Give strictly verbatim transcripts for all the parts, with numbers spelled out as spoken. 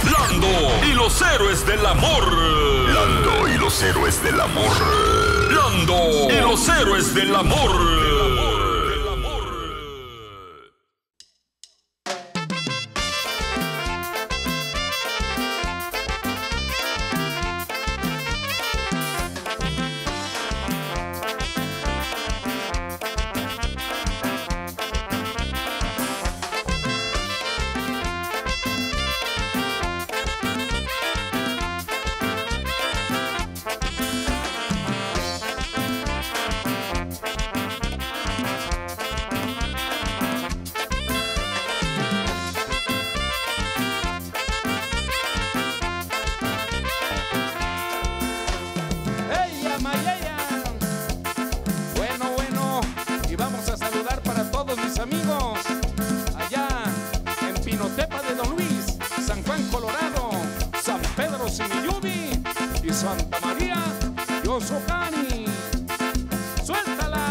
Lando y los héroes del amor. Lando y los héroes del amor. Lando y los héroes del amor. Amigos, allá en Pinotepa de Don Luis, San Juan, Colorado, San Pedro Simiyubi y Santa María Yosocani. ¡Suéltala!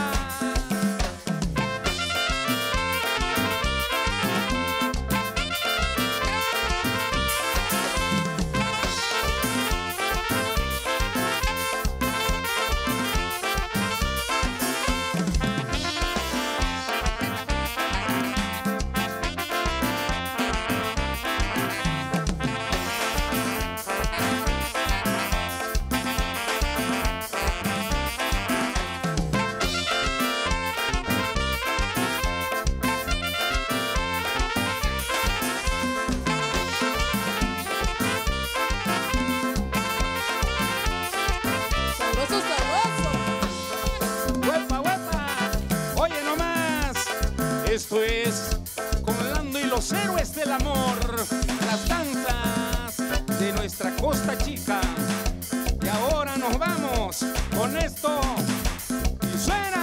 Esto es con Lando y los héroes del amor, las danzas de nuestra Costa Chica. Y ahora nos vamos con esto y suena.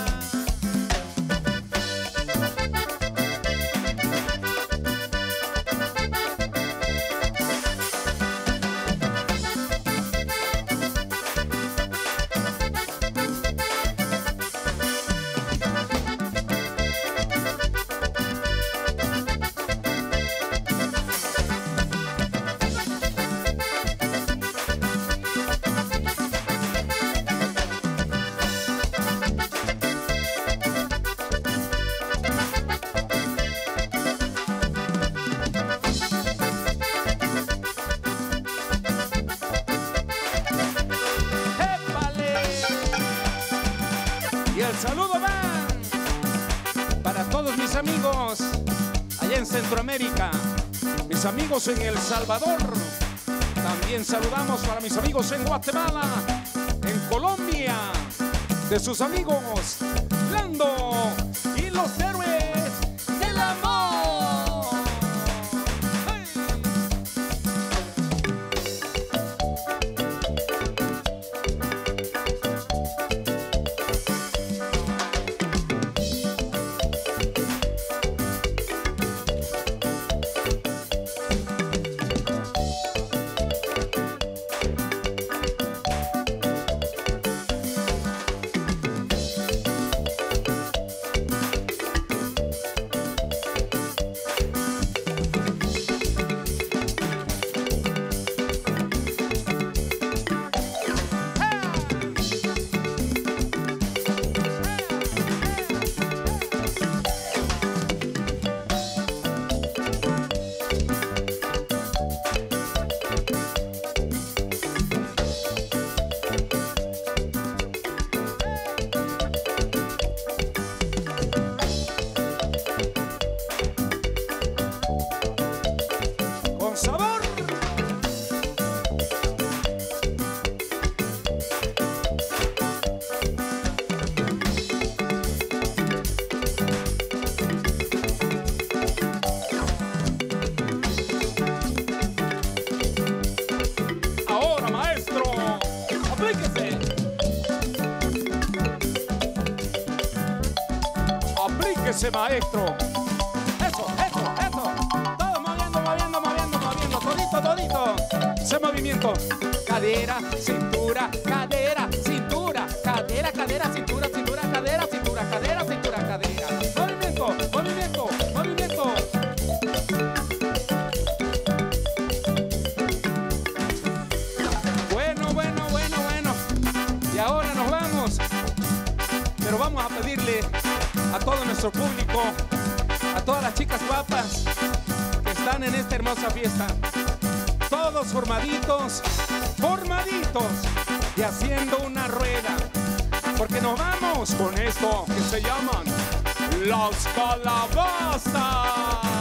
El saludo va para todos mis amigos allá en Centroamérica, mis amigos en El Salvador. También saludamos para mis amigos en Guatemala, en Colombia, de sus amigos Lando y los héroes del amor. Aplíquese, maestro. Eso, eso, eso. Todo moviendo, moviendo, moviendo, moviendo. Todito, todito. Ese movimiento. Cadera, cintura, cadera, cintura. Cadera, cadera, cintura, cintura, cadera, cintura, cadera, cintura, cadera. Movimiento, movimiento, movimiento. nuestro público, a todas las chicas guapas que están en esta hermosa fiesta. Todos formaditos, formaditos y haciendo una rueda, porque nos vamos con esto que se llaman las calabazas.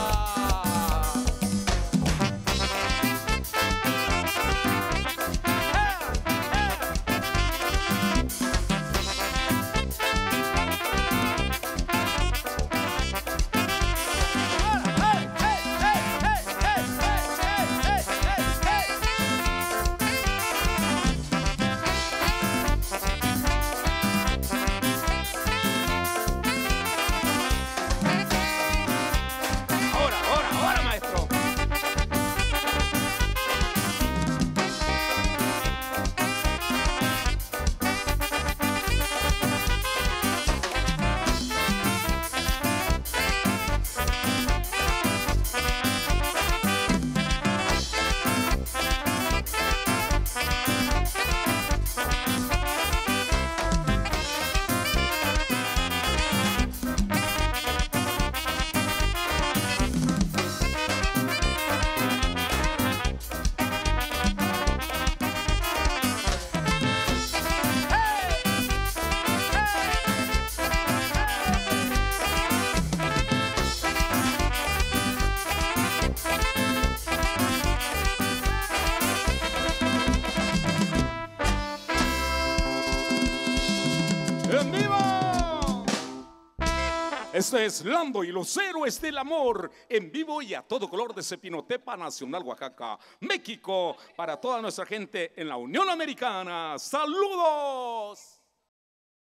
¡En vivo! Esto es Lando y los héroes del amor, en vivo y a todo color desde Pinotepa Nacional, Oaxaca, México, para toda nuestra gente en la Unión Americana. ¡Saludos!